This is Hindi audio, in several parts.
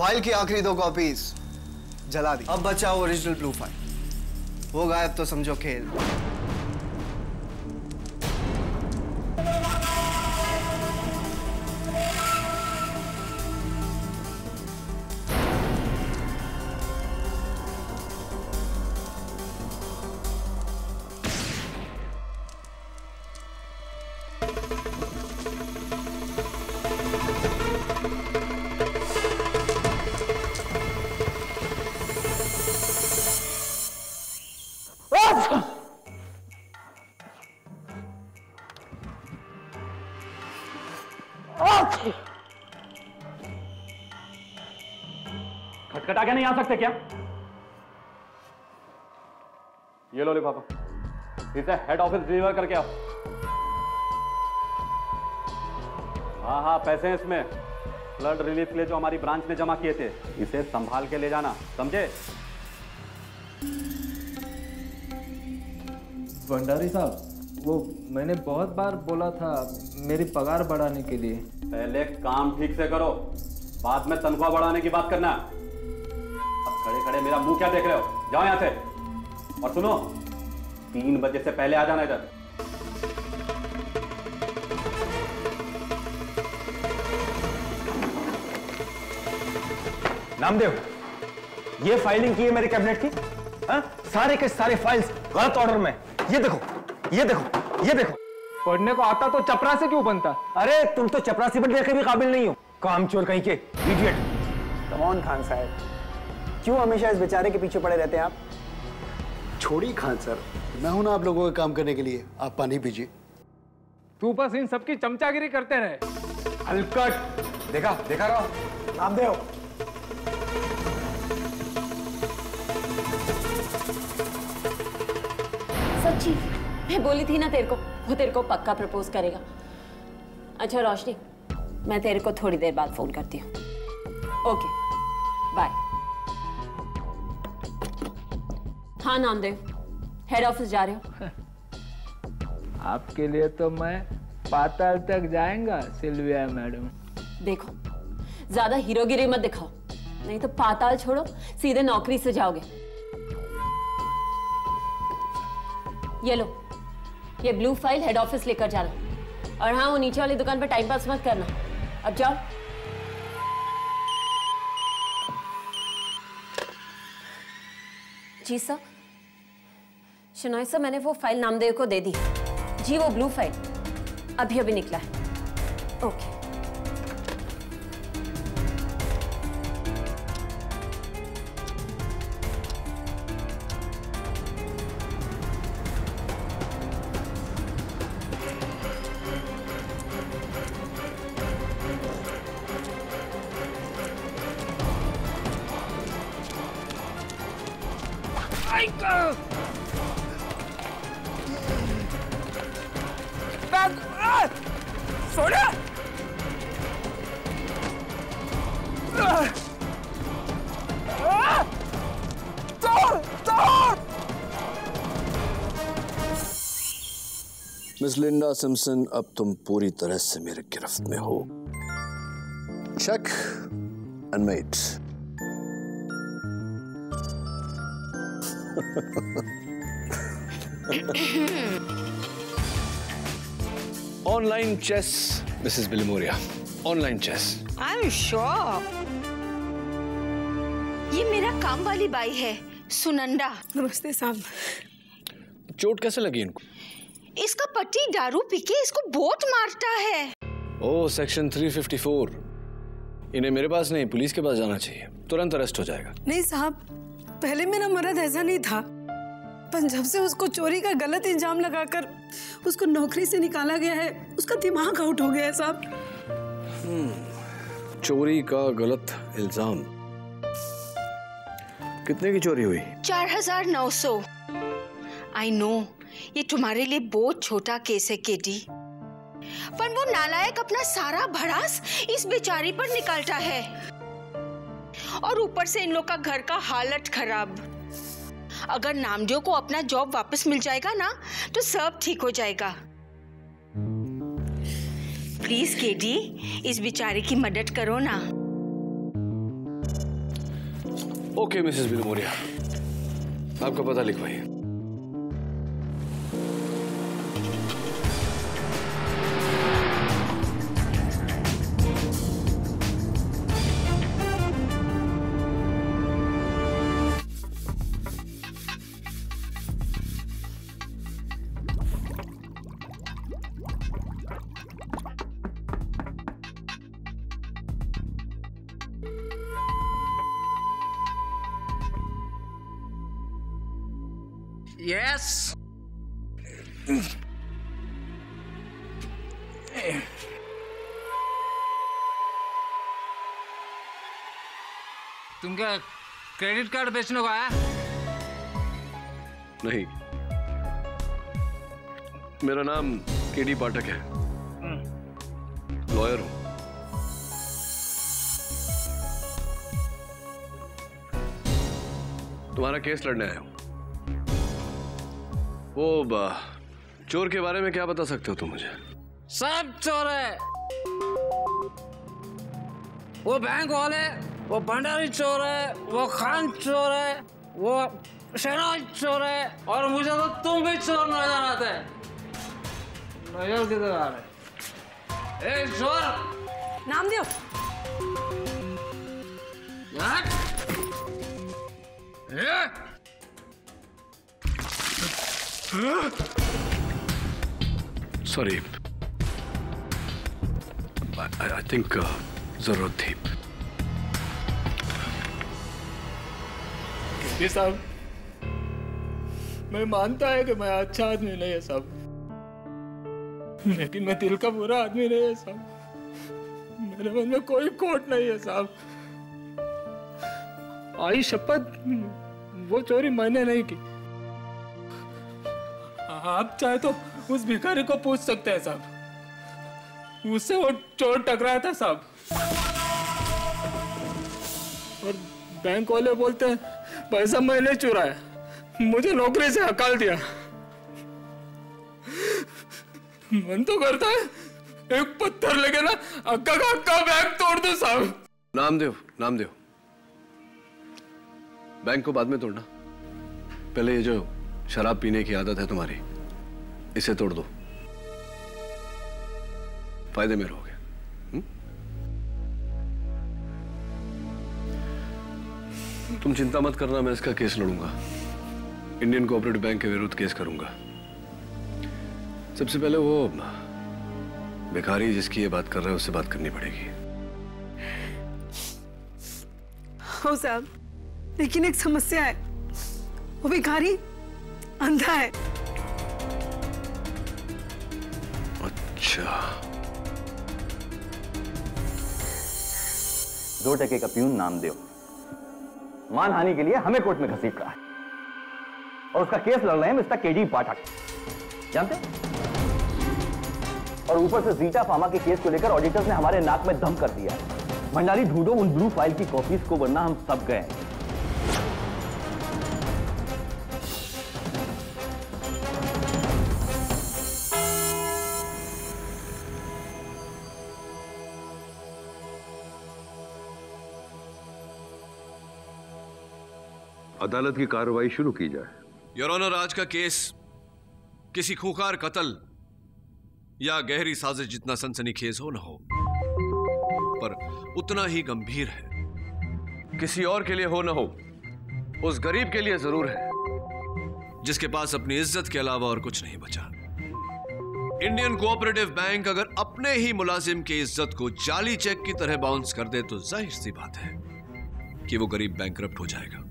फाइल की आखिरी 2 कॉपीज जला दी। अब बचा ओरिजिनल ब्लू फाइल, वो गायब तो समझो खेल। खटखटा के नहीं आ सकते क्या? ये लो लिफाफा, इसे हेड ऑफिस डिलीवर करके आओ। हाँ, पैसे हैं इसमें, फ्लड रिलीफ के लिए जो हमारी ब्रांच ने जमा किए थे। इसे संभाल के ले जाना, समझे? भंडारी साहब, वो मैंने बहुत बार बोला था मेरी पगार बढ़ाने के लिए। पहले काम ठीक से करो, बाद में तनख्वाह बढ़ाने की बात करना। अब खड़े खड़े मेरा मुंह क्या देख रहे हो? जाओ यहां से। और सुनो, 3 बजे से पहले आ जाना इधर। नामदेव, ये फाइलिंग की है मेरे कैबिनेट की? सारे के सारे फाइल्स गलत ऑर्डर में। ये देखो, ये देखो, ये देखो। पढ़ने को आता तो चपरासी क्यों बनता? अरे तुम तो चपरासी बनने के भी काबिल नहीं हो, कामचोर कहीं के, इडियट। कम ऑन खान साहब, क्यों हमेशा इस बेचारे के पीछे पड़े रहते हैं आप? छोड़िए खान सर, मैं हूं ना आप लोगों के काम करने के लिए। आप पानी पीजिए। तू बस इन सबकी चमचागिरी करते रहे। हलकट। देखा रहो। नामदेव, सच्ची मैं बोली थी ना तेरे को, वो तेरे को पक्का प्रपोज करेगा। अच्छा रोशनी, मैं तेरे को थोड़ी देर बाद फोन करती हूँ। Okay bye. हाँ नामदेव, हेड ऑफिस जा रहे हो? आपके लिए तो मैं पाताल तक जाएगा सिल्विया मैडम। देखो, ज्यादा हीरोगिरी मत दिखाओ, नहीं तो पाताल छोड़ो सीधे नौकरी से जाओगे। ये लो, ये ब्लू फाइल हेड ऑफिस लेकर जाना। और हाँ, वो नीचे वाली दुकान पर टाइम पास मत करना। अब जाओ। जी सर। शनॉय सर, मैंने वो फाइल नामदेव को दे दी। जी, वो ब्लू फाइल अभी अभी निकला है। ओके। मिस लिंडा सिम्पसन, अब तुम पूरी तरह से मेरे गिरफ्त में हो। Check and mate. Online chess Mrs Bilimoria, online chess. I am sure. ये मेरा काम वाली बाई है, सुनंदा। नमस्ते साहब। चोट कैसे लगी इनको? इसका पति दारू पी के इसको बहुत मारता है। Oh, section 354। इन्हें मेरे पास नहीं, पुलिस के पास जाना चाहिए, तुरंत अरेस्ट हो जाएगा। नहीं साहब, पहले मेरा मर्द ऐसा नहीं था, पर जब से उसको चोरी का गलत इल्जाम लगाकर उसको नौकरी से निकाला गया है, उसका दिमाग आउट हो गया है साहब। चोरी का गलत इल्जाम। कितने की चोरी हुई? 4900। आई नो, ये तुम्हारे लिए बहुत छोटा केस है केडी, पर वो नालायक अपना सारा भड़ास इस बेचारी पर निकालता है, और ऊपर से इन लोग का घर का हालत खराब। अगर नामदेव को अपना जॉब वापस मिल जाएगा ना, तो सब ठीक हो जाएगा। प्लीज केडी, इस बेचारे की मदद करो ना। ओके मिसेस बिनोमोरिया, आपका पता लिखवाइए। Yes. तुम क्या क्रेडिट कार्ड बेचने को आया? नहीं, मेरा नाम केडी पाठक है, लॉयर हूं। तुम्हारा केस लड़ने आया हूं। वो चोर के बारे में क्या बता सकते हो तुम मुझे? सब चोर है। वो बैंक वाले, वो भंडारी चोर है, वो खान चोर है, वो शहनाज चोर है, और मुझे तो तुम भी चोर नजर आते। नजर किधर आ रहे? ए चोर! नामदेव! सॉरी, आई थिंक जरूरत थी। ये साहब, मैं मानता है कि मैं अच्छा आदमी नहीं है साहब, लेकिन मैं दिल का बुरा आदमी नहीं है साहब। मेरे मन में कोई खोट नहीं है साहब। आई शपथ, वो चोरी मैंने नहीं की। आप चाहे तो उस भिखारी को पूछ सकते हैं साहब, उससे वो चोर टकराया था साहब। और बैंक वाले बोलते हैं पैसा मैंने चुराया, मुझे नौकरी से हकाल दिया। मन तो करता है एक पत्थर लेके ना अक्का का अक्का बैंक तोड़ दो साहब। नामदेव, बैंक को बाद में तोड़ना, पहले ये जो शराब पीने की आदत है तुम्हारी, इसे तोड़ दो, फायदे में रहोगे। तुम चिंता मत करना, मैं इसका केस लड़ूंगा, इंडियन कोऑपरेटिव बैंक के विरुद्ध केस करूंगा। सबसे पहले वो भिखारी जिसकी ये बात कर रहे हैं उससे बात करनी पड़ेगी। हो साहब, लेकिन एक समस्या है, वो भिखारी अंधा है। अच्छा, 2 टके का प्यून नामदेव मानहानि के लिए हमें कोर्ट में घसीट रहा है, और उसका केस लड़ रहे हैं मिस्टर केडी पाठक, जानते? और ऊपर से जीटा फार्मा के केस को लेकर ऑडिटर्स ने हमारे नाक में दम कर दिया है। भंडारी, ढूंढो उन ब्लू फाइल की कॉपीज को, वरना हम सब गए। अदालत की कार्रवाई शुरू की जाए। योर ऑनर, आज का केस किसी खूंखार कत्ल या गहरी साजिश जितना सनसनीखेज हो ना हो, पर उतना ही गंभीर है। किसी और के लिए हो ना हो, उस गरीब के लिए जरूर है जिसके पास अपनी इज्जत के अलावा और कुछ नहीं बचा। इंडियन कोऑपरेटिव बैंक अगर अपने ही मुलाजिम की इज्जत को जाली चेक की तरह बाउंस कर दे तो जाहिर सी बात है कि वो गरीब बैंकरप्ट हो जाएगा।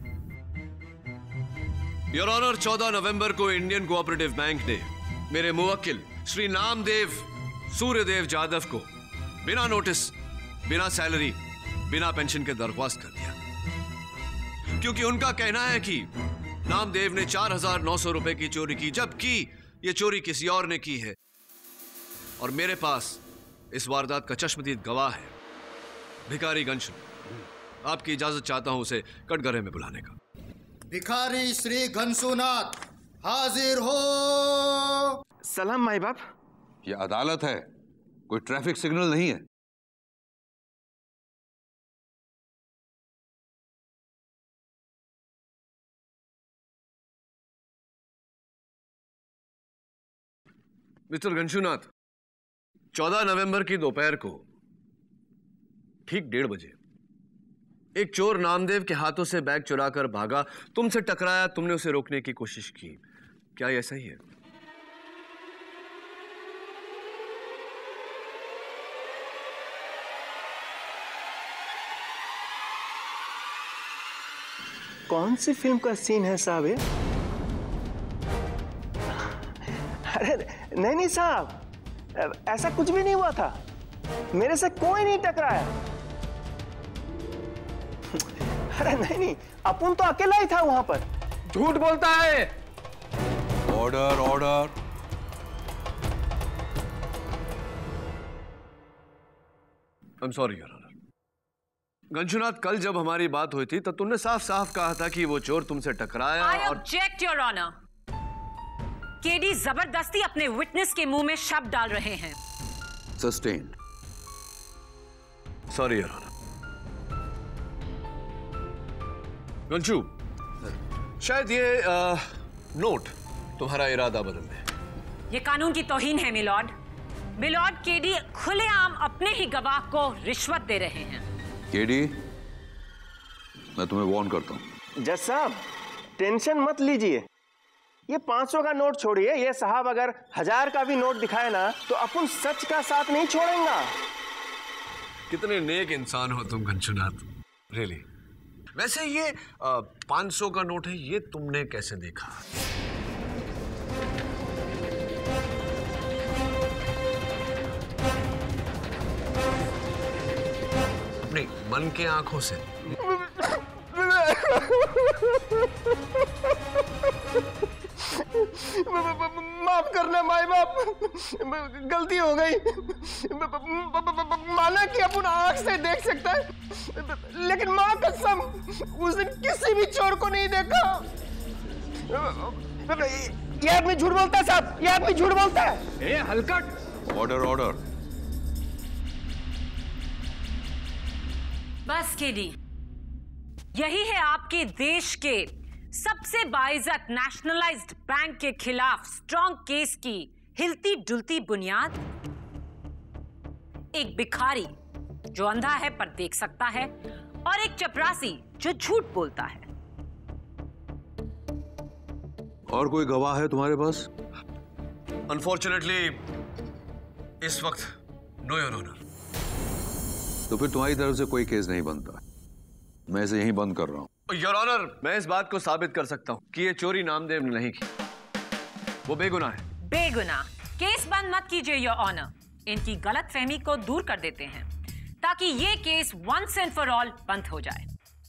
योर ऑनर, 14 नवंबर को इंडियन कोऑपरेटिव बैंक ने मेरे मुवक्किल श्री नामदेव सूर्यदेव जादव को बिना नोटिस, बिना सैलरी, बिना पेंशन के दरख्वास्त कर दिया, क्योंकि उनका कहना है कि नामदेव ने 4,900 रुपए की चोरी की, जबकि यह चोरी किसी और ने की है। और मेरे पास इस वारदात का चश्मदीद गवाह है, भिखारी घनश्याम। आपकी इजाजत चाहता हूं उसे कटघरे में बुलाने का। भिखारी श्री घनसूनाथ हाजिर हो। सलाम माई बाप। ये अदालत है, कोई ट्रैफिक सिग्नल नहीं है। मिस्टर घनशुनाथ, 14 नवंबर की दोपहर को ठीक 1:30 बजे एक चोर नामदेव के हाथों से बैग चुराकर भागा, तुमसे टकराया, तुमने उसे रोकने की कोशिश की। क्या यह सही है? कौन सी फिल्म का सीन है साहब ये? अरे नहीं साहब, ऐसा कुछ भी नहीं हुआ था। मेरे से कोई नहीं टकराया। अरे नहीं, अपुन तो अकेला ही था वहां पर। झूठ बोलता है। Order order. I am sorry your honour. घनशुनाथ, कल जब हमारी बात हुई थी तब तुमने साफ साफ कहा था कि वो चोर तुमसे टकराया। I object, Your Honor. KD जबरदस्ती अपने विटनेस के मुंह में शब्द डाल रहे हैं। Sustained. Sorry your honour. Ghanshu, शायद ये नोट तुम्हारा इरादा बदल दे। ये कानून की तौहीन है मिलॉर्ड। मिलॉर्ड, केडी खुलेआम अपने ही गवाह को रिश्वत दे रहे हैं। केडी, मैं तुम्हें वार्न करता हूं। जज साहब, टेंशन मत लीजिए। ये 500 का नोट छोड़िए, ये साहब अगर 1000 का भी नोट दिखाए ना तो अपन सच का साथ नहीं छोड़ेंगे। कितने नेक इंसान हो तुम घनशुनाथ, रियली। वैसे ये 500 का नोट है, ये तुमने कैसे देखा? अपनी मन के आंखों से। माफ करना माई बाप, गलती हो गई। माना कि अपन आंख से देख सकता है, लेकिन मां कसम उस दिन किसी भी चोर को नहीं देखा। ये आदमी झूठ बोलता है साहब, ये आदमी झूठ बोलता है। ए हलकट। Order order. बस केडी, यही है आपके देश के सबसे बाइज्जत नेशनलाइज्ड बैंक के खिलाफ स्ट्रॉन्ग केस की हिलती डुलती बुनियाद। एक भिखारी जो अंधा है पर देख सकता है, और एक चपरासी जो झूठ बोलता है। और कोई गवाह है तुम्हारे पास? अनफॉर्चुनेटली इस वक्त नो योर ऑनर। तो फिर तुम्हारी तरफ से कोई केस नहीं बनता। मैं इसे यहीं बंद कर रहा हूं। योर ऑनर, मैं इस बात को साबित कर सकता हूं कि ये चोरी नामदेव ने नहीं की। वो बेगुनाह है। बेगुनाह। केस बंद मत कीजिए योर ऑनर। इनकी गलतफहमी को दूर कर देते हैं ताकि ये case once and for all बंद हो जाए।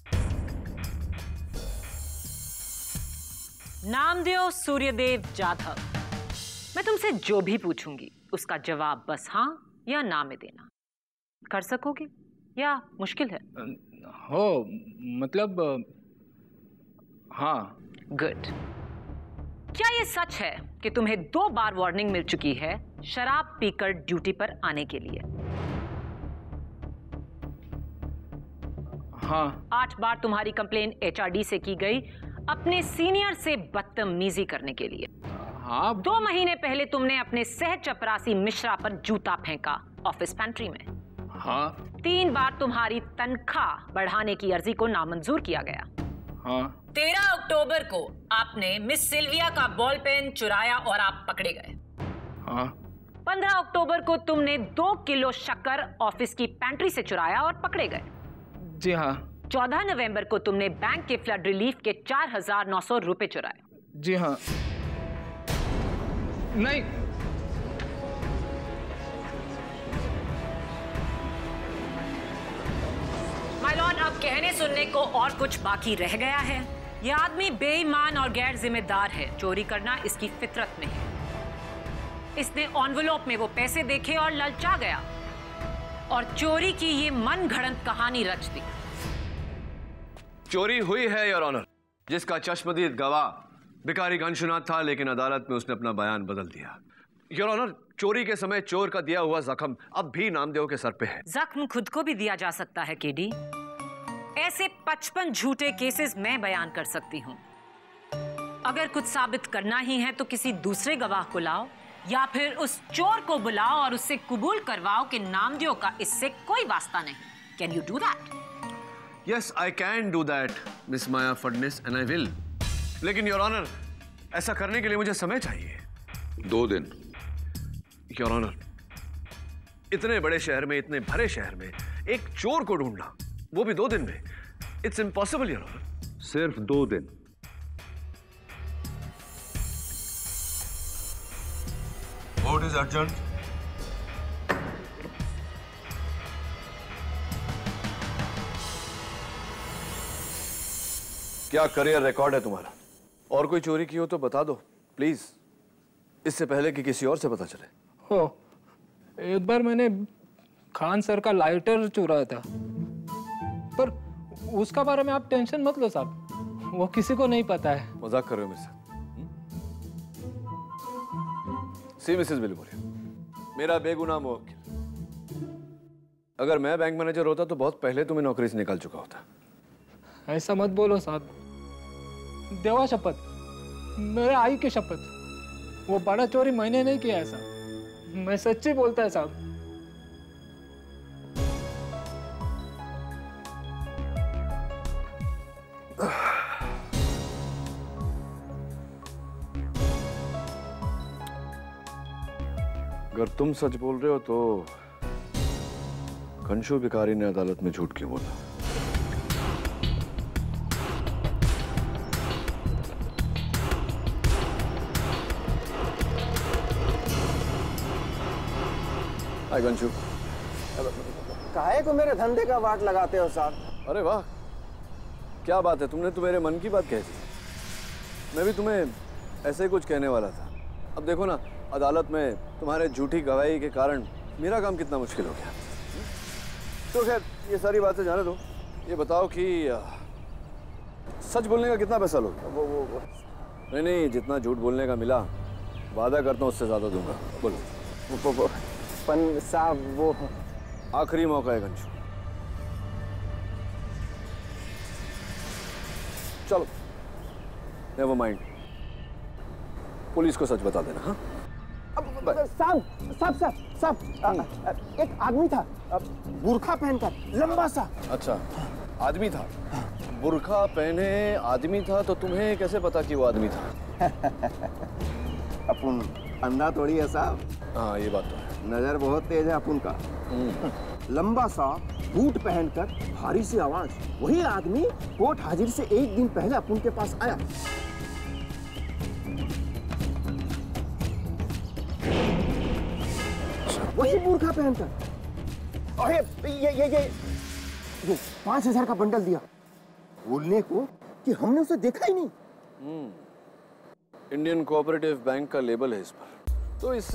नामदेव सूर्यदेव जाधव, मैं तुमसे जो भी पूछूंगी उसका जवाब बस हाँ या ना में देना। कर सकोगे या मुश्किल है? हो, मतलब हाँ। गुड। क्या ये सच है कि तुम्हें 2 बार वार्निंग मिल चुकी है शराब पीकर ड्यूटी पर आने के लिए? हाँ। 8 बार तुम्हारी कंप्लेन HRD से की गई अपने सीनियर से बदतमीजी करने के लिए। हाँ। 2 महीने पहले तुमने अपने सह चपरासी मिश्रा पर जूता फेंका ऑफिस पेंट्री में। हाँ। 3 बार तुम्हारी तनख्वाह बढ़ाने की अर्जी को नामंजूर किया गया। हाँ। 13 अक्टूबर को आपने मिस सिल्विया का बॉल पेन चुराया और आप पकड़े गए। हाँ। 15 अक्टूबर को तुमने 2 किलो शक्कर ऑफिस की पेंट्री से चुराया और पकड़े गए। जी हाँ। 14 नवंबर को तुमने बैंक के फ्लड रिलीफ के 4,900 रुपए चुराए। जी हाँ। नहीं। माय लॉर्ड, अब कहने सुनने को और कुछ बाकी रह गया है। यह आदमी बेईमान और गैर जिम्मेदार है। चोरी करना इसकी फितरत में है। इसने एनवेलप में वो पैसे देखे और ललचा गया और चोरी की ये मन घड़ंत कहानी रच दी। चोरी हुई है योर ऑनर, जिसका चश्मदीद गवाह भिखारी घनशुनाथ था, लेकिन अदालत में उसने अपना बयान बदल दिया। योर ऑनर, चोरी के समय चोर का दिया हुआ जख्म अब भी नामदेव के सर पे है। जख्म खुद को भी दिया जा सकता है केडी। ऐसे 55 झूठे केसेस मैं बयान कर सकती हूँ। अगर कुछ साबित करना ही है तो किसी दूसरे गवाह को लाओ या फिर उस चोर को बुलाओ और उससे कबूल करवाओ कि नामदेव का इससे कोई वास्ता नहीं। Can you do that? Yes, I can do that Miss Maya Fadnis and I will. लेकिन योर ऑनर, ऐसा करने के लिए मुझे समय चाहिए। 2 दिन। योर ऑनर, इतने बड़े शहर में, इतने भरे शहर में एक चोर को ढूंढना, वो भी 2 दिन में, इट्स इम्पॉसिबल योर ऑनर। सिर्फ 2 दिन। What is urgent? क्या करियर रिकॉर्ड है तुम्हारा? और कोई चोरी की हो तो बता दो प्लीज, इससे पहले कि किसी और से पता चले। हो, एक बार मैंने खान सर का लाइटर चुराया था, पर उसका बारे में आप टेंशन मत लो साहब, वो किसी को नहीं पता है। मजाक कर रहे हो मेरे साथ? सी मिसेस बिलबुरी, मेरा बेगुनाह मुवक्किल, अगर मैं बैंक मैनेजर होता तो बहुत पहले तुम्हें नौकरी से निकाल चुका होता। ऐसा मत बोलो साहब, देवा शपथ, मेरे आई की शपथ, वो बड़ा चोरी मैंने नहीं किया ऐसा, मैं सच्ची बोलता है साहब। अगर तुम सच बोल रहे हो तो घनशू भिखारी ने अदालत में झूठ क्यों बोला? हाय घनशू। काहे को मेरे धंधे का वाट लगाते हो साहब? अरे वाह, क्या बात है, तुमने तो मेरे मन की बात कह दी। मैं भी तुम्हें ऐसे ही कुछ कहने वाला था। अब देखो ना, अदालत में तुम्हारे झूठी गवाही के कारण मेरा काम कितना मुश्किल हो गया। तो खैर ये सारी बातें जाने दो, ये बताओ कि सच बोलने का कितना पैसा लोगे? वो नहीं, जितना झूठ बोलने का मिला वादा करता हूँ उससे ज्यादा दूंगा। बोलो। पन साहब वो आखिरी मौका है घनशू, चलो नेवर माइंड, पुलिस को सच बता देना। हाँ साहब, एक आदमी था बुर्खा पहनकर, लंबा सा। अच्छा, आदमी था, बुर्खा पहने आदमी था, तो तुम्हें कैसे पता कि वो आदमी था? अपन अंधा थोड़ी है साहब। हाँ ये बात तो है, नजर बहुत तेज है अपन का। लंबा सा, बूट पहनकर, भारी सी आवाज, वही आदमी कोर्ट हाजिर से 1 दिन पहले अपन के पास आया। वही बुर्खा पहनकर, और ये 5,000 का बंडल दिया, बोलने को कि हमने उसे देखा ही नहीं। इंडियन कोऑपरेटिव बैंक का लेबल है इस पर। तो इस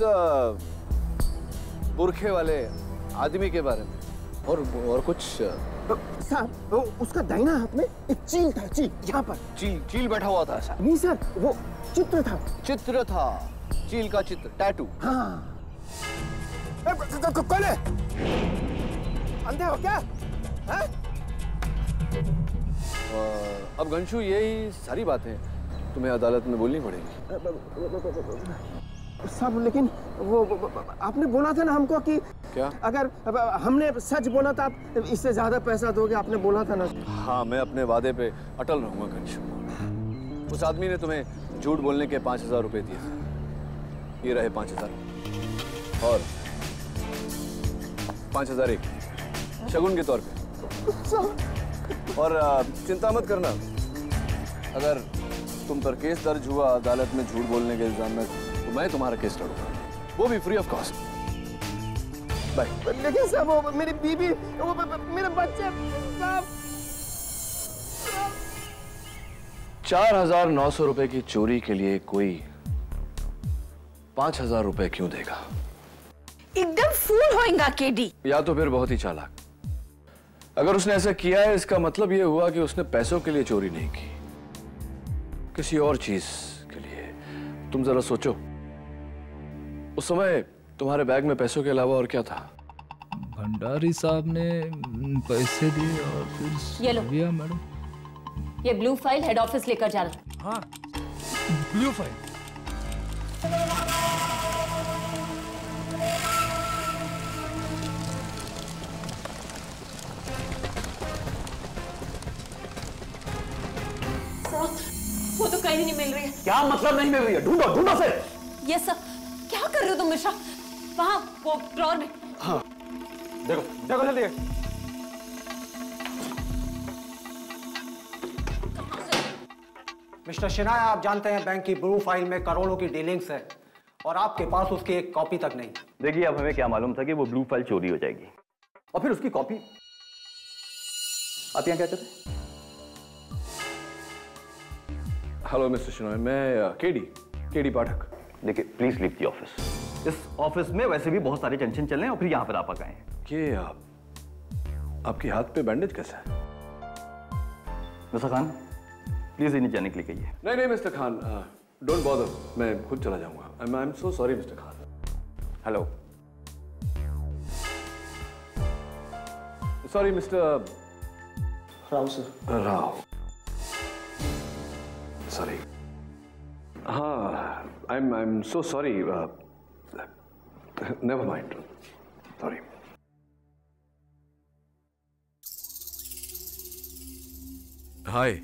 बुरखे वाले आदमी के बारे में और कुछ? साहब, उसका दाहिना हाथ में एक चील था, चील यहाँ पर। चील बैठा हुआ था? नहीं सर, वो चित्र था। चित्र था, चील का चित्र, टैटू। हाँ। कौन है? अंधे हो क्या? अब घनशू यही सारी बातें तुम्हें अदालत में बोलनी पड़ेगी। साहब लेकिन वो आपने बोला था ना हमको कि क्या? अगर हमने सच बोला था आप इससे ज्यादा पैसा दोगे, आपने बोला था ना। हाँ, मैं अपने वादे पे अटल रहूंगा घनशू। उस आदमी ने तुम्हें झूठ बोलने के 5,000 रुपए दिए थे, ये रहे 5,000 और 5,000 एक शगुन के तौर पे। और चिंता मत करना, अगर तुम पर केस दर्ज हुआ अदालत में झूठ बोलने के इल्जाम में, तो मैं तुम्हारा केस लड़ूंगा, वो भी फ्री ऑफ कॉस्ट। बाय। लेकिन साहब वो मेरी बीबी, वो मेरे बच्चे, 4,900 रुपए की चोरी के लिए कोई 5,000 रुपए क्यों देगा? एकदम फूल होएगा केडी। या तो फिर बहुत ही चालाक। अगर उसने ऐसा किया है, इसका मतलब यह हुआ कि उसने पैसों के लिए चोरी नहीं की, किसी और चीज के लिए। तुम जरा सोचो, उस समय तुम्हारे बैग में पैसों के अलावा और क्या था? भंडारी साहब ने पैसे दिए और फिर ये लो मैडम, ये ब्लू फाइल हेड ऑफिस लेकर जाना। हाँ, ब्लू फाइल। वो तो कहीं नहीं मिल रही है। क्या मतलब नहीं मिल रही है? ढूंढो ढूंढो फिर। Yes sir. क्या कर रहे हो तुम मिश्रा? वहाँ वो ड्रॉर में। हाँ देखो देखो जल्दी। मिस्टर शिनाय, आप जानते हैं बैंक की ब्लू फाइल में करोड़ों की डीलिंग्स है और आपके पास उसकी एक कॉपी तक नहीं। देखिए अब हमें क्या मालूम था कि वो ब्लू फाइल चोरी हो जाएगी और फिर उसकी कॉपी। आप यहाँ क्या करते? हेलो मिस्टर शिनॉय, मैं केडी पाठक। देखिए प्लीज लीव द ऑफिस। इस ऑफिस में वैसे भी बहुत सारे टेंशन चल रहे हैं और फिर यहाँ पर आप आ गए हैं। ये आपके हाथ पे बैंडेज कैसा है? मिस्टर खान प्लीज इन्हें जाने के लिए कहिए। नहीं मिस्टर खान, डोंट बॉदर, मैं खुद चला जाऊंगा। I am so sorry Mister Khan. Hello. Sorry Mister Rao sir. Rao, sorry. हाँ, I am so sorry. Never mind, sorry. Hi.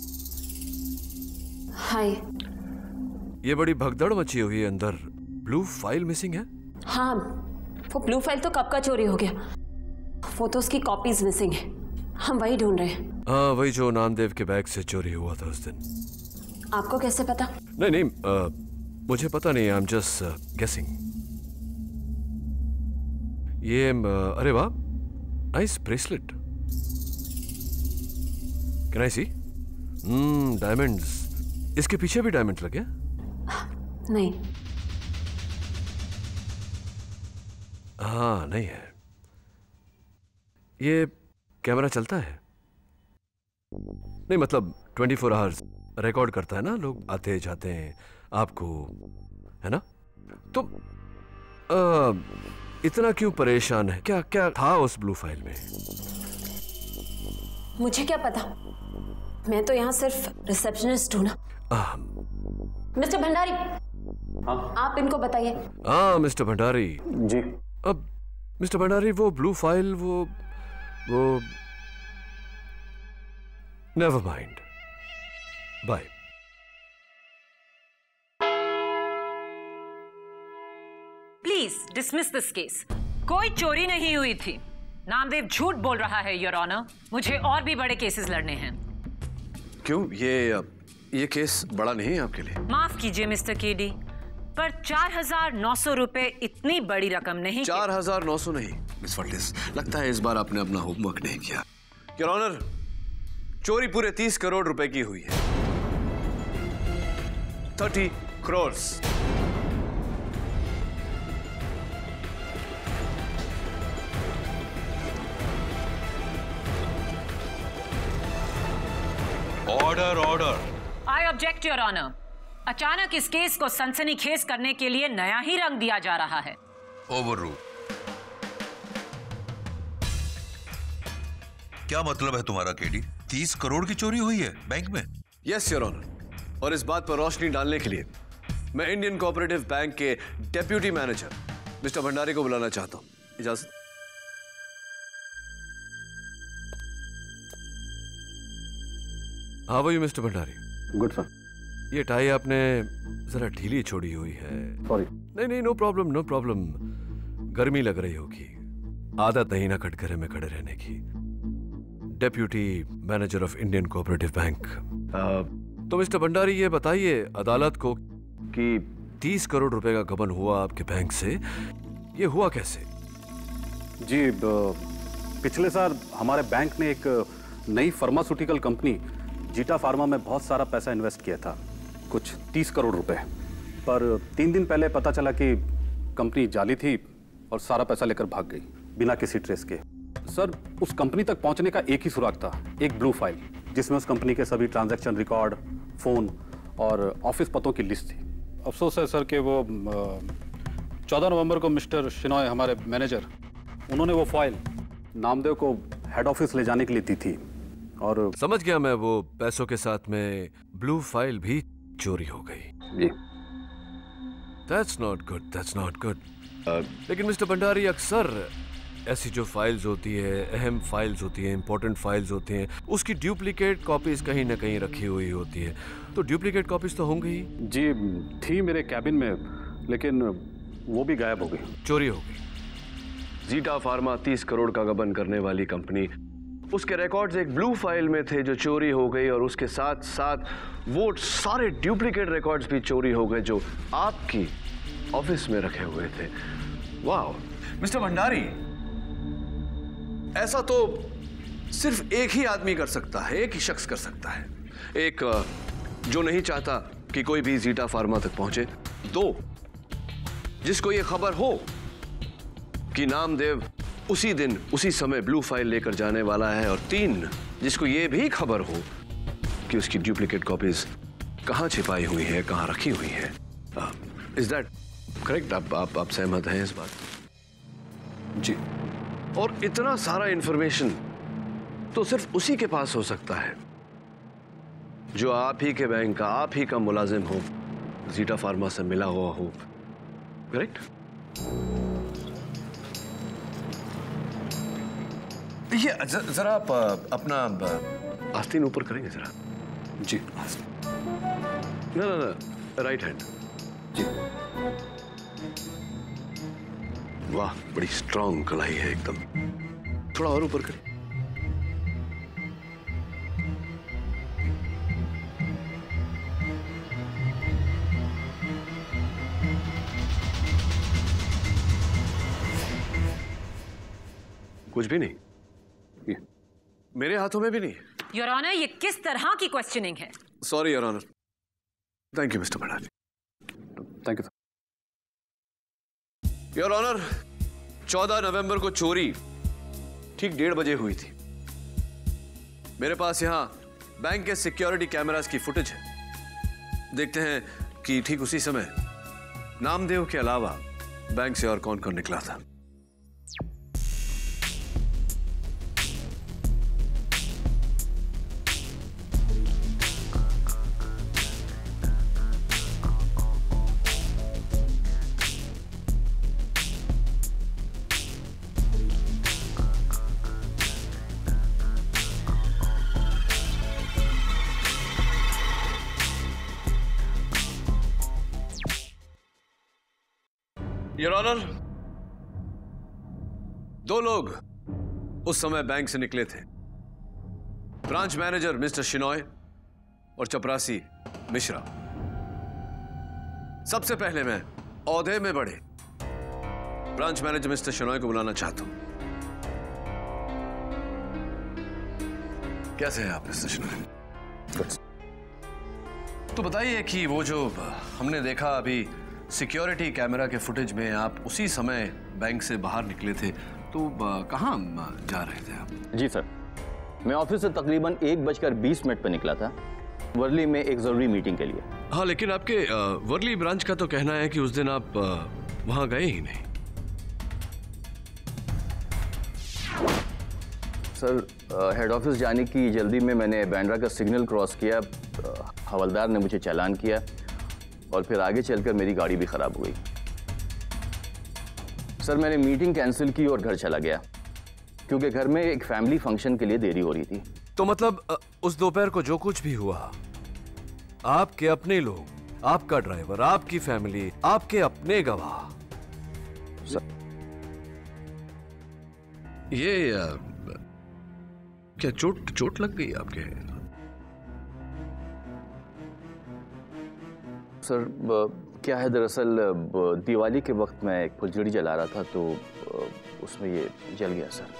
Hi. ये बड़ी भगदड़ मची हुई है अंदर। ब्लू फाइल मिसिंग है? हाँ, वो ब्लू फाइल तो कब का चोरी हो गया, वो तो उसकी कॉपीज मिसिंग है। हम वही ढूंढ रहे हैं। हाँ, वही जो नामदेव के बैग से चोरी हुआ था उस दिन। आपको कैसे पता? नहीं, मुझे पता नहीं, आई एम जस्ट गेसिंग। ये अरे वाह, nice bracelet. Can I see? Diamonds. इसके पीछे भी डायमंड लगे? नहीं। हाँ, नहीं है। ये कैमरा चलता है? नहीं, मतलब 24 आवर्स रिकॉर्ड करता है ना, लोग आते जाते हैं आपको, है ना? तो इतना क्यों परेशान है? क्या क्या था उस ब्लू फाइल में? मुझे क्या पता, मैं तो यहाँ सिर्फ रिसेप्शनिस्ट हूँ ना। मिस्टर भंडारी। हाँ? आप इनको बताइए। हाँ मिस्टर भंडारी जी। अब मिस्टर भंडारी, वो ब्लू फाइल, वो never mind, bye. Please dismiss this case. कोई चोरी नहीं हुई थी। नामदेव झूठ बोल रहा है योर ऑनर। मुझे और भी बड़े केसेस लड़ने हैं। क्यों? ये केस बड़ा नहीं है आपके लिए? माफ कीजिए मिस्टर केडी, पर 4,900 रुपए इतनी बड़ी रकम नहीं। 4,900 नहीं मिस फर्टिस, लगता है इस बार आपने अपना होमवर्क नहीं किया। योर ऑनर, चोरी पूरे 30 करोड़ रुपए की हुई है। 30 crore. Order. I object your honour. अचानक इस केस को सनसनीखेज करने के लिए नया ही रंग दिया जा रहा है। Overrule. क्या मतलब है तुम्हारा केडी? 30 करोड़ की चोरी हुई है बैंक में? यस योर ऑनर, और इस बात पर रोशनी डालने के लिए मैं इंडियन कोऑपरेटिव बैंक के डेप्यूटी मैनेजर मिस्टर भंडारी को बुलाना चाहता हूं। इजाजत? हाँ वही मिस्टर भंडारी। Good sir. ये टाई आपने जरा ढीली छोड़ी हुई है। सॉरी। नहीं, नो प्रॉब्लम। गर्मी लग रही होगी, आदत नहीं ना कटघरे में खड़े रहने की। Deputy manager of Indian cooperative bank. तो मिस्टर भंडारी, ये बताइए अदालत को कि 30 करोड़ रुपए का गबन हुआ आपके बैंक से, ये हुआ कैसे? जी, पिछले साल हमारे बैंक ने एक नई फार्मास्यूटिकल कंपनी जीटा फार्मा में बहुत सारा पैसा इन्वेस्ट किया था, कुछ 30 करोड़ रुपए। पर 3 दिन पहले पता चला कि कंपनी जाली थी और सारा पैसा लेकर भाग गई बिना किसी ट्रेस के। सर, उस कंपनी तक पहुंचने का एक ही सुराग था, एक ब्लू फाइल जिसमें उस कंपनी के सभी ट्रांजैक्शन रिकॉर्ड, फोन और ऑफिस पतों की लिस्ट थी। अफसोस है सर कि वो 14 नवंबर को मिस्टर शिनॉय, हमारे मैनेजर, उन्होंने वो फाइल नामदेव को हेड ऑफिस ले जाने के लिए दी थी और समझ गया मैं, वो पैसों के साथ में ब्लू फाइल भी चोरी हो गई। जी। That's not good. लेकिन मिस्टर भंडारी, अक्सर ऐसी जो फाइल्स होती है, अहम फाइल्स होती हैं, इंपॉर्टेंट फाइल्स होती हैं, उसकी डुप्लीकेट कॉपीज कहीं ना कहीं रखी हुई होती है। तो डुप्लीकेट कॉपीज तो होंगी ही। जी थी मेरे कैबिन में, लेकिन वो भी गायब हो गई, चोरी हो गई। जीटा फार्मा 30 करोड़ का गबन करने वाली कंपनी, उसके रिकॉर्ड्स एक ब्लू फाइल में थे जो चोरी हो गई, और उसके साथ साथ वो सारे डुप्लीकेट रिकॉर्ड्स भी चोरी हो गए जो आपकी ऑफिस में रखे हुए थे। वाह मिस्टर भंडारी, ऐसा तो सिर्फ एक ही आदमी कर सकता है, एक ही शख्स कर सकता है। एक जो नहीं चाहता कि कोई भी जीटा फार्मा तक पहुंचे, 2 जिसको यह खबर हो कि नामदेव उसी दिन उसी समय ब्लू फाइल लेकर जाने वाला है, और 3 जिसको यह भी खबर हो कि उसकी डुप्लीकेट कॉपीज कहां छिपाई हुई है, कहां रखी हुई है। Is that correct? आप सहमत हैं इस बात? जी। और इतना सारा इंफॉर्मेशन तो सिर्फ उसी के पास हो सकता है जो आप ही के बैंक का, आप ही का मुलाजिम हो, जीटा फार्मा से मिला हुआ हो। करेक्ट? ये जरा आप अपना आस्तीन ऊपर करेंगे जरा? जी। ना, राइट हैंड। जी। वाह, बड़ी स्ट्रांग कलाई है एकदम। थोड़ा और ऊपर करें। कुछ भी नहीं, मेरे हाथों में भी नहीं। योर ऑनर, ये किस तरह की क्वेश्चनिंग है? Sorry your honour. Thank you mister Bhandari. Thank you. Your honour, 14 नवंबर को चोरी ठीक 1:30 बजे हुई थी। मेरे पास यहां बैंक के सिक्योरिटी कैमरास की फुटेज है। देखते हैं कि ठीक उसी समय नामदेव के अलावा बैंक से और कौन कौन निकला था। योर ऑनर, 2 लोग उस समय बैंक से निकले थे। ब्रांच मैनेजर मिस्टर शिनॉय और चपरासी मिश्रा। सबसे पहले मैं ओहदे में बढ़े ब्रांच मैनेजर मिस्टर शिनॉय को बुलाना चाहता हूं। कैसे हैं आप मिस्टर शिनॉय? तो बताइए कि वो जो हमने देखा अभी सिक्योरिटी कैमरा के फुटेज में, आप उसी समय बैंक से बाहर निकले थे, तो कहां जा रहे थे आप? जी सर, मैं ऑफिस से तकरीबन 1:20 पर निकला था, वर्ली में एक जरूरी मीटिंग के लिए। हाँ, लेकिन आपके वर्ली ब्रांच का तो कहना है कि उस दिन आप वहां गए ही नहीं। सर, हेड ऑफिस जाने की जल्दी में मैंने बैंड्रा का सिग्नल क्रॉस किया, हवलदार ने मुझे चालान किया, और फिर आगे चलकर मेरी गाड़ी भी खराब हो गई। सर, मैंने मीटिंग कैंसिल की और घर चला गया, क्योंकि घर में एक फैमिली फंक्शन के लिए देरी हो रही थी। तो मतलब उस दोपहर को जो कुछ भी हुआ, आपके अपने लोग, आपका ड्राइवर, आपकी फैमिली, आपके अपने गवाह। सर, ये क्या चोट लग गई आपके? सर, क्या है, दरअसल दिवाली के वक्त मैं एक फुलझड़ी जला रहा था, तो उसमें ये जल गया सर।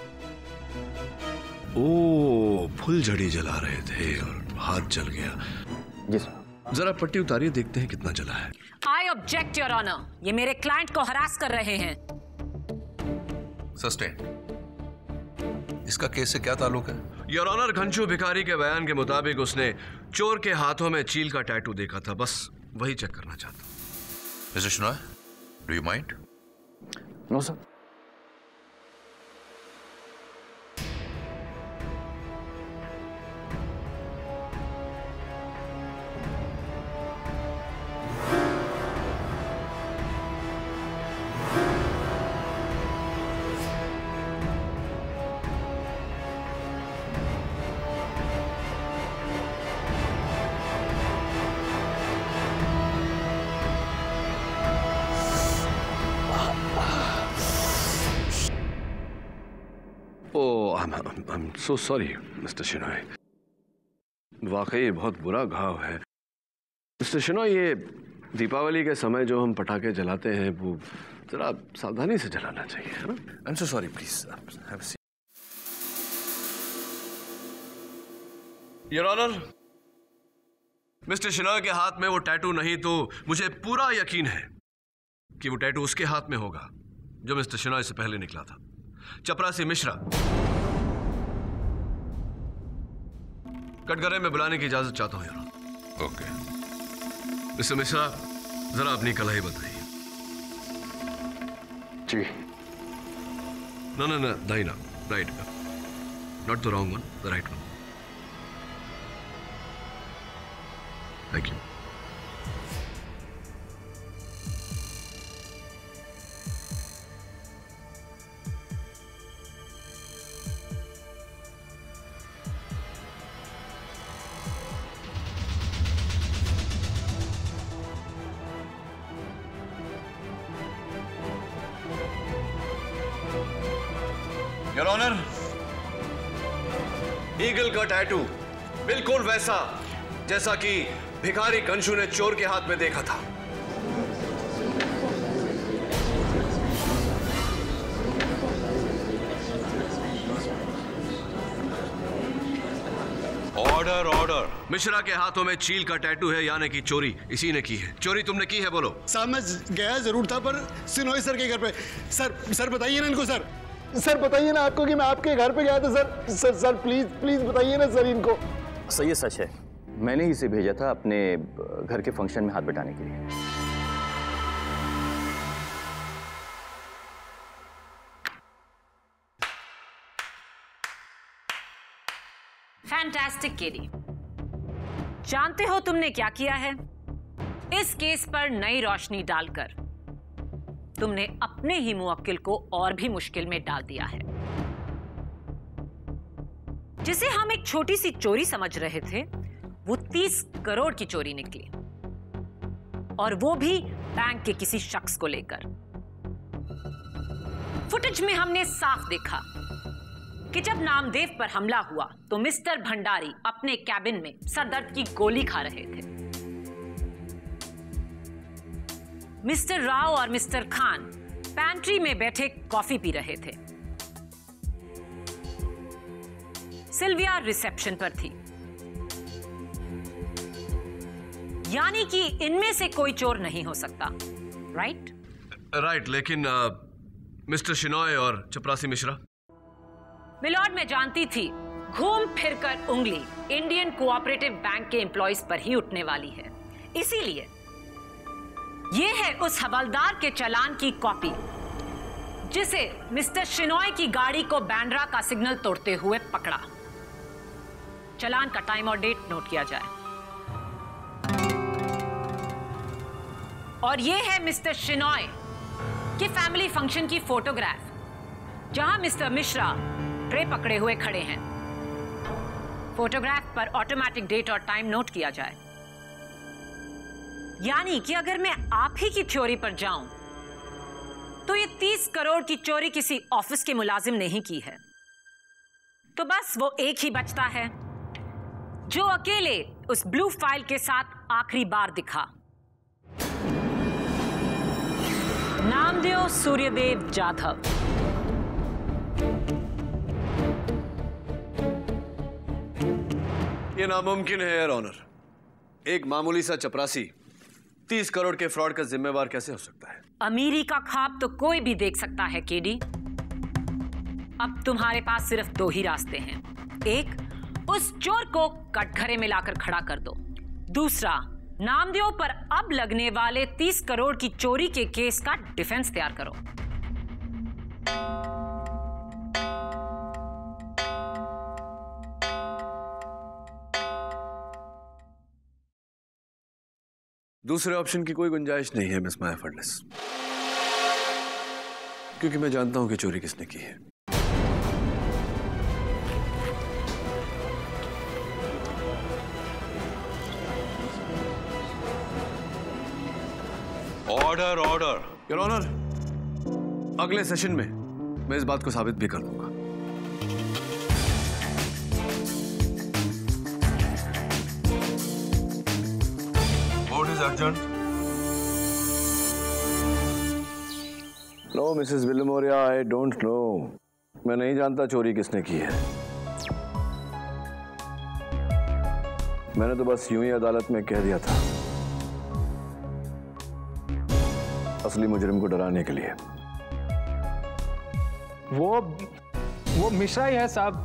ओ, फुलझड़ी जला रहे थे और हाथ जल गया। जी सर। जरा पट्टी उतारिए, देखते हैं कितना जला है। आई ऑब्जेक्ट योर ऑनर, ये मेरे क्लाइंट को हरास कर रहे हैं। सस्टेन। इसका केस से क्या ताल्लुक है? योर ऑनर, घनशू भिखारी के बयान के मुताबिक उसने चोर के हाथों में चील का टैटू देखा था, बस वही चेक करना चाहता हूं। Mister Shenoy, do you mind? No sir. I'm so sorry, mister Shenoy. वाकई बहुत बुरा घाव है। मिस्टर शिनॉय, ये दीपावली के समय जो हम पटाखे जलाते हैं वो जरा सावधानी से जलाना चाहिए, है ना? I'm so sorry, please. Have a seat. Your Honor, mister Shenoy के हाथ में वो टैटू नहीं तो मुझे पूरा यकीन है कि वो टैटू उसके हाथ में होगा जो मिस्टर शिनॉय से पहले निकला था, चपरासी मिश्रा। कटघरे में बुलाने की इजाजत चाहता हूं, your honour. Okay mister Mishra, जरा अपनी कलाई बताइए। जी। No, दाहिना, right, not the wrong one, the right one. Thank you. Your honour, eagle का टैटू बिल्कुल वैसा जैसा कि भिखारी कंशु ने चोर के हाथ में देखा था। Order order. मिश्रा के हाथों में चील का टैटू है, यानी कि चोरी इसी ने की है। चोरी तुमने की है, बोलो। साहब मैं गया जरूर था, पर सिनोई सर के घर पे। सर बताइए ना इनको। सर बताइए ना आपको कि मैं आपके घर पे गया था। सर प्लीज बताइए ना सर इनको। सर ये सच है, मैंने ही इसे भेजा था अपने घर के फंक्शन में हाथ बटाने के लिए। फैंटास्टिक केडी, जानते हो तुमने क्या किया है? इस केस पर नई रोशनी डालकर तुमने अपने ही मुवक्किल को और भी मुश्किल में डाल दिया है। जिसे हम एक छोटी सी चोरी समझ रहे थे, वो 30 करोड़ की चोरी निकली, और वो भी बैंक के किसी शख्स को लेकर। फुटेज में हमने साफ देखा कि जब नामदेव पर हमला हुआ तो मिस्टर भंडारी अपने कैबिन में सरदर्द की गोली खा रहे थे। मिस्टर राव और मिस्टर खान पैंट्री में बैठे कॉफी पी रहे थे। सिल्विया रिसेप्शन पर थी। यानी कि इनमें से कोई चोर नहीं हो सकता, राइट? लेकिन मिस्टर शिनॉय और चपरासी मिश्रा? मिलॉर्ड, मैं जानती थी घूम फिरकर उंगली इंडियन कोऑपरेटिव बैंक के एम्प्लॉइज पर ही उठने वाली है। इसीलिए ये है उस हवलदार के चालान की कॉपी जिसे मिस्टर शिनॉय की गाड़ी को बैंड्रा का सिग्नल तोड़ते हुए पकड़ा। चालान का टाइम और डेट नोट किया जाए। और ये है मिस्टर शिनॉय के फैमिली फंक्शन की फोटोग्राफ, जहां मिस्टर मिश्रा ट्रे पकड़े हुए खड़े हैं। फोटोग्राफ पर ऑटोमेटिक डेट और टाइम नोट किया जाए। यानी कि अगर मैं आप ही की थ्योरी पर जाऊं तो ये 30 करोड़ की चोरी किसी ऑफिस के मुलाजिम ने ही की है। तो बस वो एक ही बचता है जो अकेले उस ब्लू फाइल के साथ आखिरी बार दिखा। नामदेव सूर्यदेव जाधव। ये नामुमकिन है योर ऑनर। एक मामूली सा चपरासी 30 करोड़ के फ्रॉड का जिम्मेवार कैसे हो सकता है? अमीरी का ख्वाब तो कोई भी देख सकता है केडी। अब तुम्हारे पास सिर्फ 2 ही रास्ते हैं। एक, उस चोर को कटघरे में लाकर खड़ा कर दो। दूसरा, नामदेव पर अब लगने वाले 30 करोड़ की चोरी के केस का डिफेंस तैयार करो। दूसरे ऑप्शन की कोई गुंजाइश नहीं है मिस माया फडनेस, क्योंकि मैं जानता हूं कि चोरी किसने की है। Order order. योर ऑनर, अगले सेशन में मैं इस बात को साबित भी कर दूंगा। is urgent? No, Mrs. Villamoria, I don't know. मैं नहीं जानता चोरी किसने की है। मैंने तो बस यूं ही अदालत में कह दिया था, असली मुजरिम को डराने के लिए। वो मिश्रा ही है साहब।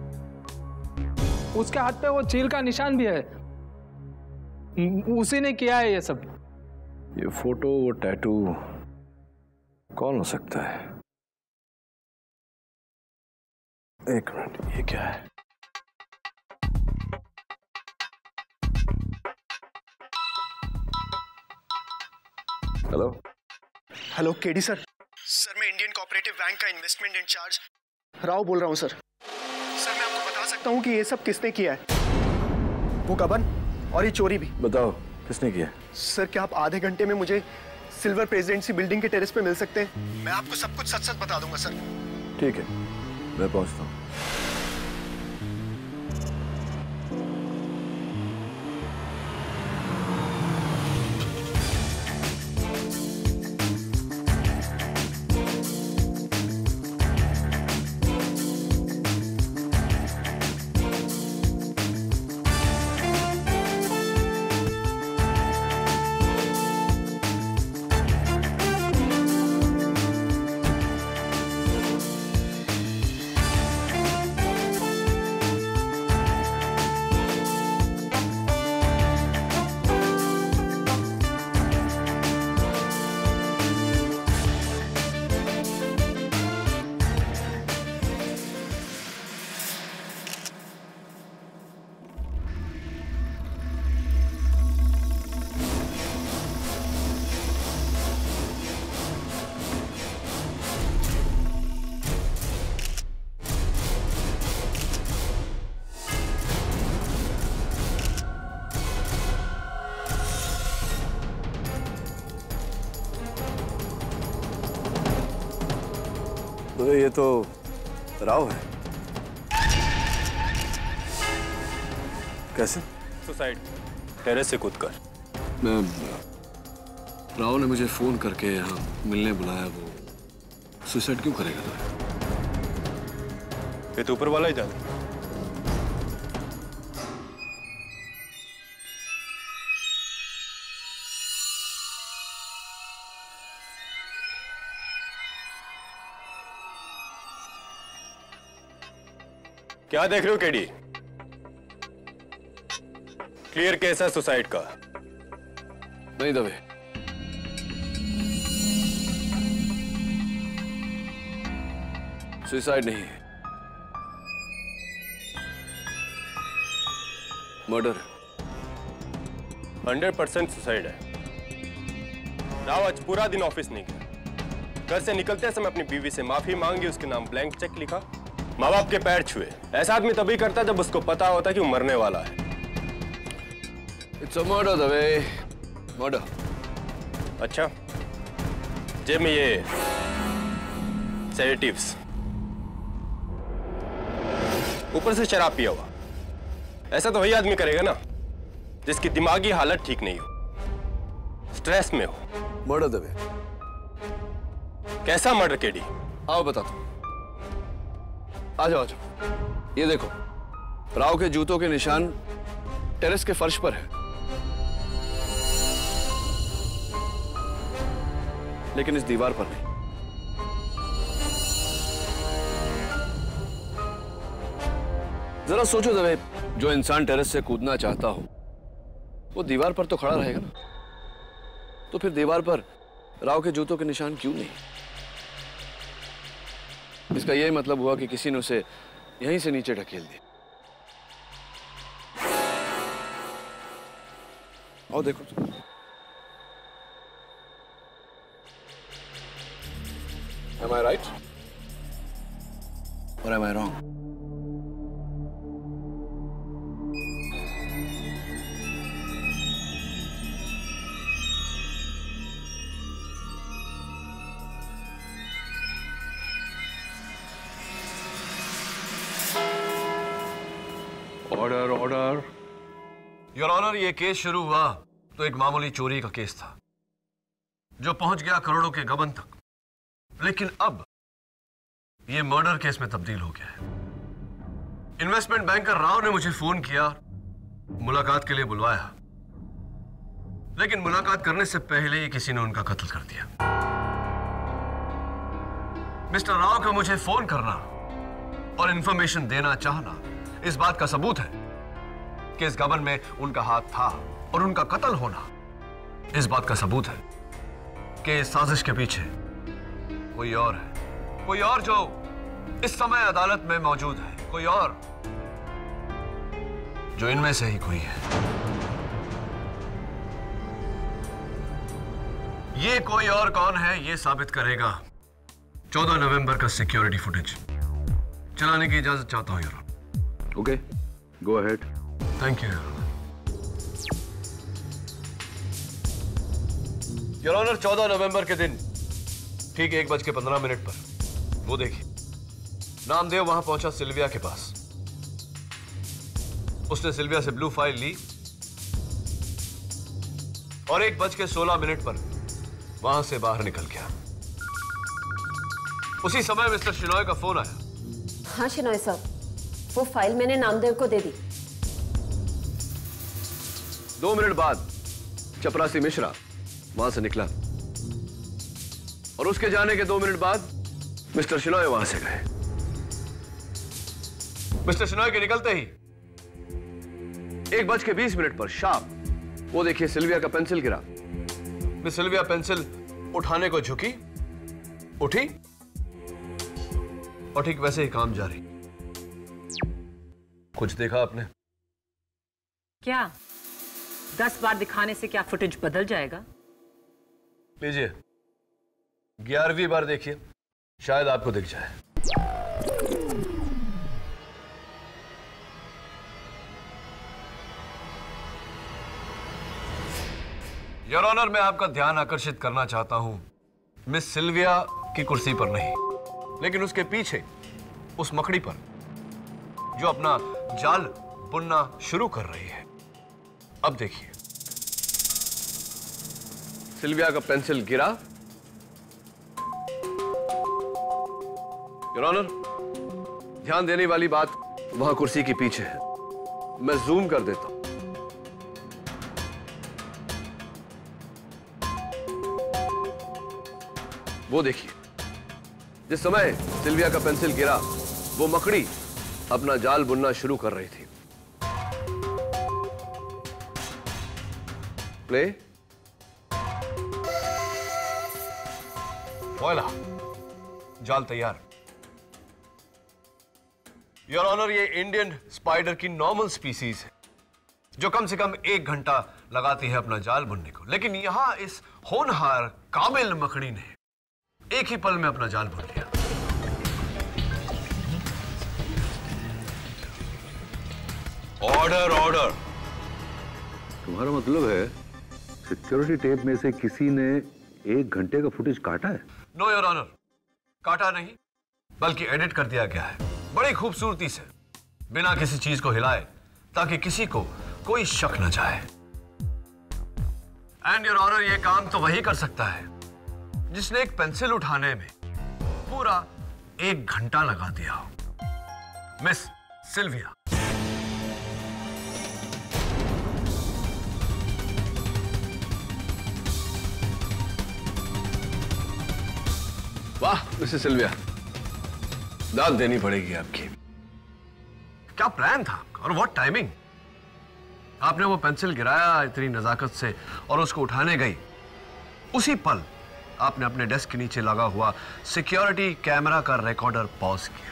उसके हाथ पे वो चील का निशान भी है। उसी ने किया है ये सब। ये फोटो, वो टैटू कौन हो सकता है? एक मिनट, ये क्या है? Hello hello KD sir. Sir मैं इंडियन कोऑपरेटिव बैंक का इन्वेस्टमेंट इंचार्ज राव बोल रहा हूँ सर। सर मैं आपको बता सकता हूँ कि ये सब किसने किया है, वो गबन और ये चोरी भी। बताओ किसने किया? सर क्या आप आधे घंटे में मुझे सिल्वर प्रेसिडेंसी बिल्डिंग के टेरेस पे मिल सकते हैं? मैं आपको सब कुछ सच सच बता दूंगा सर। ठीक है, मैं पहुंचता हूँ। तो ये तो राव है। कैसे? सुसाइड, टेरेस से कूदकर। मैं राव ने मुझे फोन करके यहाँ मिलने बुलाया। वो सुसाइड क्यों करेगा? ये तो ऊपर वाला ही जाने। क्या देख रहे हो केडी? क्लियर केस है सुसाइड का। नहीं दबे, सुसाइड नहीं है, मर्डर। 100% सुसाइड है। राव आज पूरा दिन ऑफिस नहीं गया। घर से निकलते समय अपनी बीवी से माफी मांगी, उसके नाम ब्लैंक चेक लिखा, माँ बाप के पैर छुए। ऐसा आदमी तभी करता जब उसको पता होता कि वो मरने वाला है। It's a murder Dubey, murder. अच्छा, जेब में ये सेडेटिव्स, ऊपर से शराब पिया हुआ। ऐसा तो वही आदमी करेगा ना जिसकी दिमागी हालत ठीक नहीं हो, स्ट्रेस में हो। मर्डर दबे। कैसा मर्डर केडी? आओ बताता हूं। आ जाओ, आ जाओ। ये देखो, राव के जूतों के निशान टेरेस के फर्श पर है, लेकिन इस दीवार पर नहीं। जरा सोचो दबे, जो इंसान टेरेस से कूदना चाहता हो वो दीवार पर तो खड़ा रहेगा ना, तो फिर दीवार पर राव के जूतों के निशान क्यों नहीं? इसका यह मतलब हुआ कि किसी ने उसे यहीं से नीचे ढकेल दिया। और देखो, am I right? Or am I wrong? Order, order. Your honour, ये केस शुरू हुआ तो एक मामूली चोरी का केस था जो पहुंच गया करोड़ों के गबन तक, लेकिन अब यह मर्डर केस में तब्दील हो गया है। इन्वेस्टमेंट बैंकर राव ने मुझे फोन किया, मुलाकात के लिए बुलवाया, लेकिन मुलाकात करने से पहले ही किसी ने उनका कत्ल कर दिया। मिस्टर राव का मुझे फोन करना और इंफॉर्मेशन देना चाहना इस बात का सबूत है कि इस गबन में उनका हाथ था, और उनका कत्ल होना इस बात का सबूत है कि इस साजिश के पीछे कोई और है, कोई और जो इस समय अदालत में मौजूद है, कोई और जो इनमें से ही कोई है। ये कोई और कौन है, ये साबित करेगा 14 नवंबर का सिक्योरिटी फुटेज। चलाने की इजाजत चाहता हूं यार। Okay, go ahead. Thank you your honour. 14 नवंबर के दिन ठीक 1:15 पर वो देखिए, नामदेव वहां पहुंचा सिल्विया के पास। उसने सिल्विया से ब्लू फाइल ली और 1:16 पर वहां से बाहर निकल गया। उसी समय मिस्टर शिनॉय का फोन आया। हाँ शिनॉय साहब, वो फाइल मैंने नामदेव को दे दी। 2 मिनट बाद चपरासी मिश्रा वहां से निकला और उसके जाने के 2 मिनट बाद मिस्टर शिनॉय वहां से गए। मिस्टर शिनॉय के निकलते ही 1:20 पर शार्प वो देखिए सिल्विया का पेंसिल गिरा। मिस सिल्विया पेंसिल उठाने को झुकी, उठी और ठीक वैसे ही काम जारी। कुछ देखा आपने? क्या 10 बार दिखाने से क्या फुटेज बदल जाएगा? लीजिए 11वीं बार देखिए, शायद आपको दिख जाए। योर ऑनर, मैं आपका ध्यान आकर्षित करना चाहता हूं मिस सिल्विया की कुर्सी पर नहीं, लेकिन उसके पीछे उस मकड़ी पर जो अपना जाल बुनना शुरू कर रही है। अब देखिए, सिल्विया का पेंसिल गिरा। योर ऑनर, ध्यान देने वाली बात वहां कुर्सी के पीछे है। मैं जूम कर देता हूं। वो देखिए, जिस समय सिल्विया का पेंसिल गिरा वो मकड़ी अपना जाल बुनना शुरू कर रही थी। प्ले। वॉइला, जाल तैयार। योर ऑनर, ये इंडियन स्पाइडर की नॉर्मल स्पीसीज है जो कम से कम 1 घंटा लगाती है अपना जाल बुनने को, लेकिन यहां इस होनहार काबिल मकड़ी ने एक ही पल में अपना जाल बुन लिया। Order order. तुम्हारा मतलब है सिक्योरिटी टेप में से किसी ने 1 घंटे का फुटेज काटा है? नो योर ऑनर, काटा नहीं बल्कि एडिट कर दिया गया है बड़ी खूबसूरती से, बिना किसी चीज को हिलाए, ताकि किसी को कोई शक न जाए। एंड योर ऑनर, ये काम तो वही कर सकता है जिसने एक पेंसिल उठाने में पूरा 1 घंटा लगा दिया हो। Miss Sylvia. वाह मिसेस सिल्विया, दाद देनी पड़ेगी आपकी। क्या प्लान था आपका और व्हाट टाइमिंग। आपने वो पेंसिल गिराया इतनी नजाकत से और उसको उठाने गई, उसी पल आपने अपने डेस्क के नीचे लगा हुआ सिक्योरिटी कैमरा का रिकॉर्डर पॉज किया।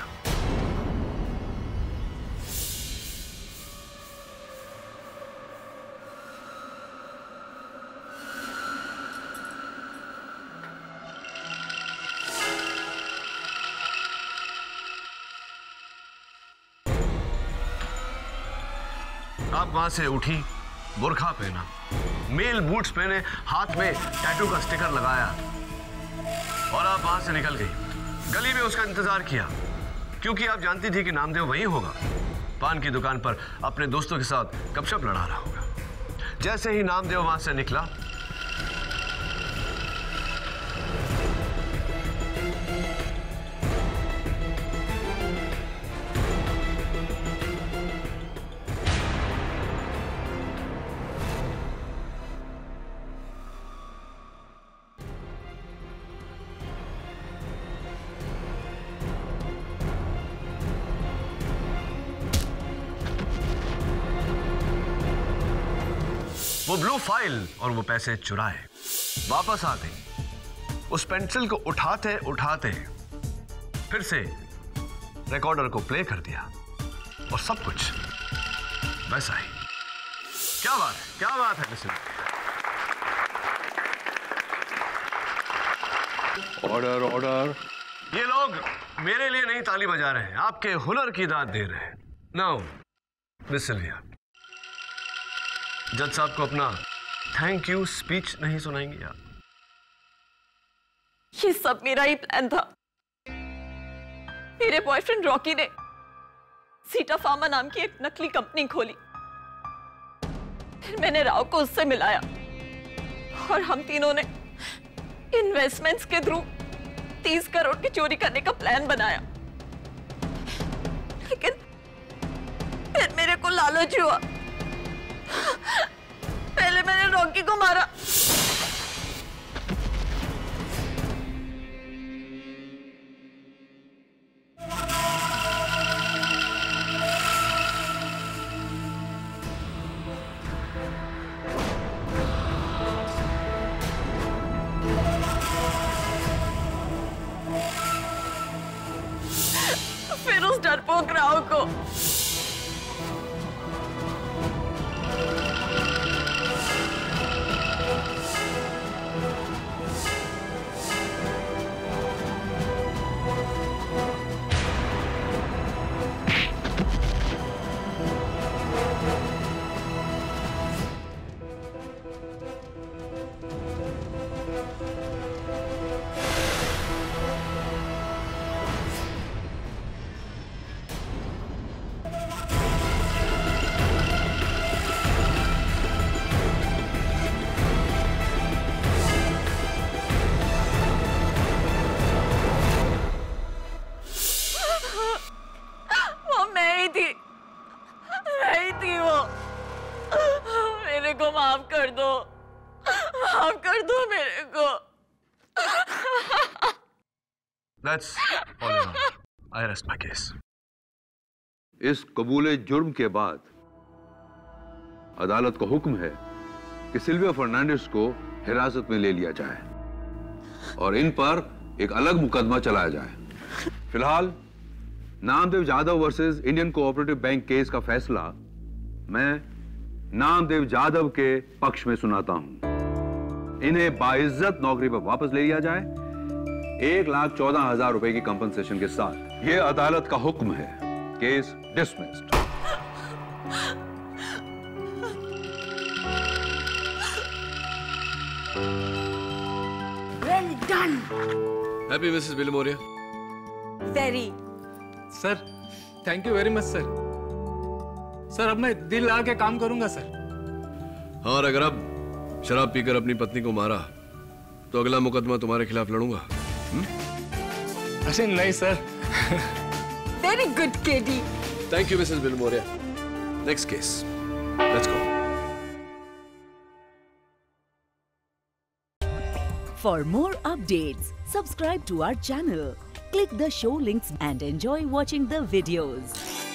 आप वहां से उठी, बुर्खा पहना, मेल बूट्स पहने, हाथ में टैटू का स्टिकर लगाया और आप वहां से निकल गई। गली में उसका इंतजार किया क्योंकि आप जानती थी कि नामदेव वहीं होगा, पान की दुकान पर अपने दोस्तों के साथ गपशप लड़ा रहा होगा। जैसे ही नामदेव वहां से निकला, वो ब्लू फाइल और वो पैसे चुराए वापस आ गई। उस पेंसिल को उठाते उठाते फिर से रिकॉर्डर को प्ले कर दिया और सब कुछ वैसा ही। क्या बात है, क्या बात है मिस्टर। Order order. ये लोग मेरे लिए नहीं ताली बजा रहे हैं, आपके हुनर की दाद दे रहे हैं। नाउ मिस सिल्विया, जज साहब को अपना थैंक यू स्पीच नहीं सुनाएंगे आप? ये सब मेरा ही प्लान था। मेरे बॉयफ्रेंड रॉकी ने सीटा फार्मा नाम की एक नकली कंपनी खोली, फिर मैंने राव को उससे मिलाया और हम तीनों ने इन्वेस्टमेंट्स के थ्रू 30 करोड़ की चोरी करने का प्लान बनाया। लेकिन फिर मेरे को लालच हुआ। पहले मैंने रॉकी को मारा, फिर उस डरपोक राव को That's all in all. I rest my case. इस कबूले जुर्म के बाद अदालत का हुक्म है कि सिल्विया फर्नांडिस को हिरासत में ले लिया जाए और इन पर एक अलग मुकदमा चलाया जाए। फिलहाल Namdev Jadhav versus Indian cooperative bank case का फैसला मैं नामदेव जाधव के पक्ष में सुनाता हूं। इन्हें बाइज्जत नौकरी पर वापस ले लिया जाए 1,14,000 रुपए की कंपनसेशन के साथ। यह अदालत का हुक्म है। Case dismissed. Well done. Happy Mrs Bilimoria. Very. Sir thank you very much sir. Sir अब मैं दिल लगा के काम करूंगा सर। हाँ, और अगर अब शराब पीकर अपनी पत्नी को मारा तो अगला मुकदमा तुम्हारे खिलाफ लड़ूंगा। अरे नहीं sir. Very good KD. Thank you Mrs Bilimoria. Next case, let's go. For more updates, subscribe to our channel, click the show links and enjoy watching the videos.